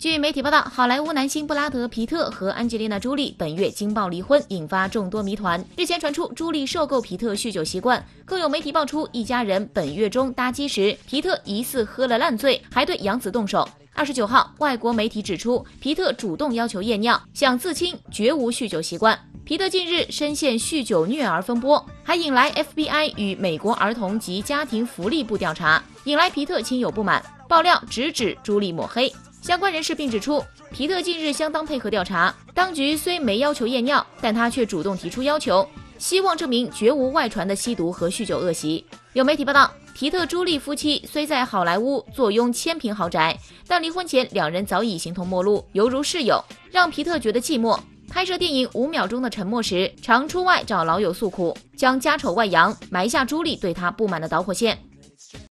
据媒体报道，好莱坞男星布拉德·皮特和安吉丽娜·朱莉本月惊爆离婚，引发众多谜团。日前传出朱莉受够皮特酗酒习惯，更有媒体爆出一家人本月中搭机时，皮特疑似喝了烂醉，还对杨紫动手。29号，外国媒体指出，皮特主动要求验尿，想自清，绝无酗酒习惯。皮特近日深陷酗酒虐儿风波，还引来 FBI 与美国儿童及家庭福利部调查，引来皮特亲友不满，爆料直指朱莉抹黑。相关人士并指出，皮特近日相当配合调查，当局虽没要求验尿，但他却主动提出要求，希望证明绝无外传的吸毒和酗酒恶习。有媒体报道，皮特朱莉夫妻虽在好莱坞坐拥1000平豪宅，但离婚前两人早已形同陌路，犹如室友，让皮特觉得寂寞。拍摄电影《5秒钟的沉默》时，常出外找老友诉苦，将家丑外扬，埋下朱莉对他不满的导火线。